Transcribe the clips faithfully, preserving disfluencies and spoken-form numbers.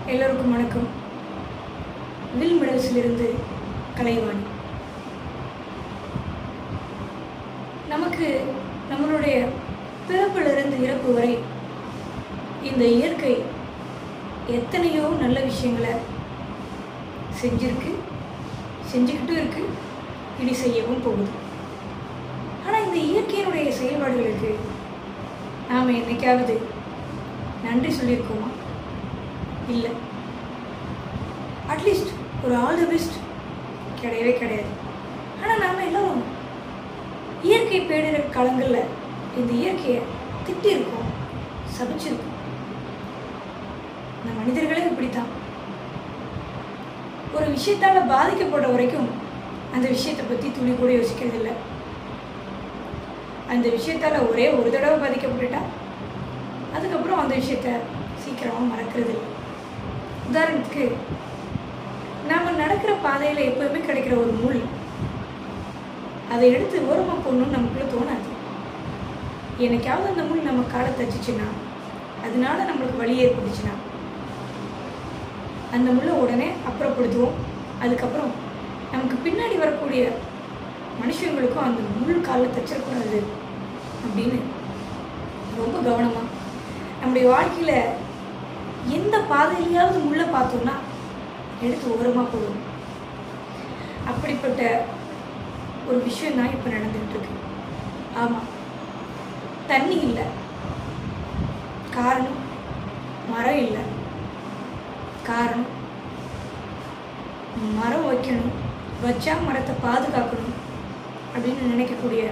எல்லோருக்கும் வணக்கம். வில் மெடல்ஸிலிருந்து கலைவாணி. நமக்கு நம்மளுடைய பிறப்பிலிருந்து இறப்பு வரை இந்த இயற்கை எத்தனையோ நல்ல விஷயங்களை செஞ்சிருக்கு, செஞ்சுக்கிட்டும் இருக்கு, இனி செய்யவும் போகுது. ஆனால் இந்த இயற்கையினுடைய செயல்பாடுகளுக்கு நாம் என்னைக்காவது நன்றி சொல்லியிருக்கோமா? இல்லை. அட்லீஸ்ட் ஒரு ஆல் தி பெஸ்ட் கிடையவே கிடையாது. ஆனால் நாம் எல்லோரும் இயற்கை பேரிட காலங்களில் இந்த இயற்கையை திட்டிருக்கோம், சபிச்சிருக்கோம். இந்த மனிதர்களே இப்படித்தான். ஒரு விஷயத்தால் பாதிக்கப்படுற வரைக்கும் அந்த விஷயத்தை பற்றி துளி கூட யோசிக்கிறது இல்லை. அந்த விஷயத்தால் ஒரே ஒரு தடவை பாதிக்கப்பட்டுட்டா அதுக்கப்புறம் அந்த விஷயத்த சீக்கிரமாக மறக்கிறது இல்லை. உதாரணத்துக்கு, நாம் நடக்கிற பாதையில் எப்போவுமே கிடைக்கிற ஒரு முள், அதை எடுத்து ஓரமாக போடணும்னு நமக்குள்ளே தோணாது. என்னைக்காவது அந்த முள் நம்ம காலை தச்சுச்சுன்னா, அதனால நம்மளுக்கு வலி ஏற்பட்டுச்சுன்னா அந்த முள்ளை உடனே அப்புறப்படுத்துவோம். அதுக்கப்புறம் நமக்கு பின்னாடி வரக்கூடிய மனுஷங்களுக்கும் அந்த முள் காலில் தச்சிடக்கூடாது அப்படின்னு ரொம்ப கவனமாக நம்முடைய வாழ்க்கையில் எந்த பாதையிலையாவது முள்ளை பார்த்தோம்னா எடுத்து ஓரமாக போடுவோம். அப்படிப்பட்ட ஒரு விஷயம் தான் இப்போ நடந்துகிட்டு இருக்கு. ஆமாம், தண்ணி இல்லை, காரணம் மரம் இல்லை, காரணம் மரம் வைக்கணும், வச்சா மரத்தை பாதுகாக்கணும் அப்படின்னு நினைக்கக்கூடிய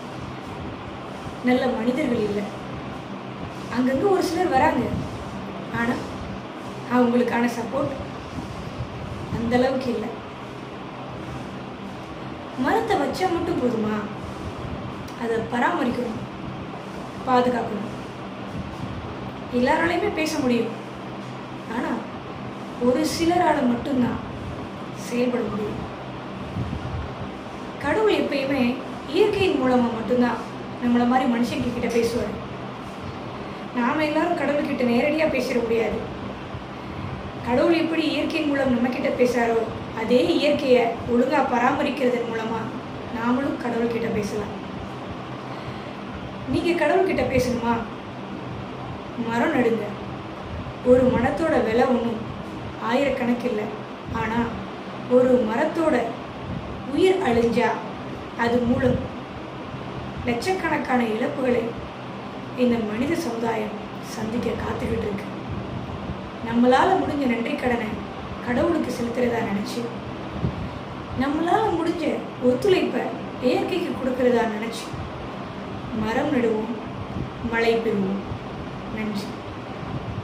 நல்ல மனிதர்கள் இல்லை. அங்கங்கே ஒரு சிலர் வராங்க, ஆனால் அவங்களுக்கான சப்போர்ட் அந்த அளவுக்கு இல்லை. மரத்தை வச்சா மட்டும் போதுமா? அதை பராமரிக்கணும், பாதுகாக்கணும். எல்லாராலையுமே பேச முடியும், ஆனால் ஒரு சிலரால் மட்டும்தான் செயல்பட முடியும். கடவுள் எப்பயுமே இயற்கையின் மூலமாக மட்டும்தான் நம்மளை மாதிரி மனுஷங்க கிட்ட பேசுவார். நாம் எல்லாரும் கடவுள்கிட்ட நேரடியாக பேசிட முடியாது. கடவுள் எப்படி இயற்கையின் மூலம் நம்மக்கிட்ட பேசுகிறாரோ, அதே இயற்கையை ஒழுங்காக பராமரிக்கிறதன் மூலமாக நாமளும் கடவுள்கிட்ட பேசலாம். நீங்கள் கடவுள்கிட்ட பேசணுமா? மரம் நடுங்க. ஒரு மரத்தோட விலை ஒன்றும் ஆயிரக்கணக்கு இல்லை. ஆனால் ஒரு மரத்தோட உயிர் அழிஞ்சா அது மூலம் லட்சக்கணக்கான இழப்புகளை இந்த மனித சமுதாயம் சந்திக்க காத்துக்கிட்டு இருக்கு. நம்மளால் முடிஞ்ச நன்றி கடனை கடவுளுக்கு செலுத்துறதா நினச்சி, நம்மளால் முடிஞ்ச ஒத்துழைப்பை இயற்கைக்கு கொடுக்கறதா நினச்சி மரம் நடுவோம், மழை பெறுவோம். நன்றி.